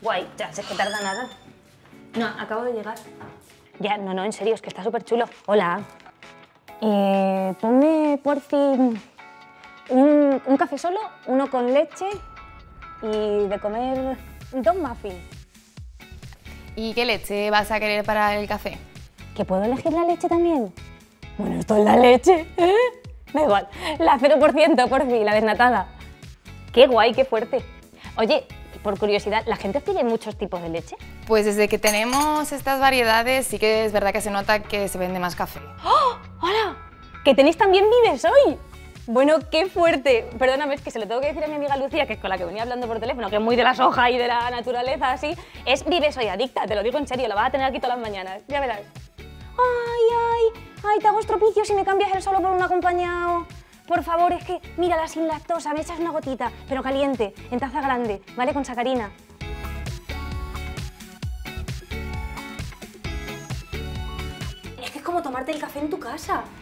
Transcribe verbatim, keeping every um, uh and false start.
Guay, ya sé que tarda nada. No, acabo de llegar. Ya, no, no, en serio, es que está súper chulo. Hola. Eh, ponme, por fin, un, un café solo, uno con leche y de comer dos muffins. ¿Y qué leche vas a querer para el café? ¿Que puedo elegir la leche también? Bueno, esto es la leche, ¿eh? Da igual, la cero por ciento, por fin, la desnatada. Qué guay, qué fuerte. Oye, por curiosidad, ¿la gente pide muchos tipos de leche? Pues desde que tenemos estas variedades sí que es verdad que se nota que se vende más café. ¡Oh! ¡Hola! ¿Que tenéis también Vives hoy? Bueno, qué fuerte. Perdóname, es que se lo tengo que decir a mi amiga Lucía, que es con la que venía hablando por teléfono, que es muy de la soja y de la naturaleza, así. Es Vives hoy adicta, te lo digo en serio, lo vas a tener aquí todas las mañanas, ya verás. ¡Ay, ay! ¡Ay, te hago estropicios si me cambias el solo por un acompañado! Por favor, es que, mírala sin lactosa, me echas una gotita, pero caliente, en taza grande, ¿vale? Con sacarina. Es que es como tomarte el café en tu casa.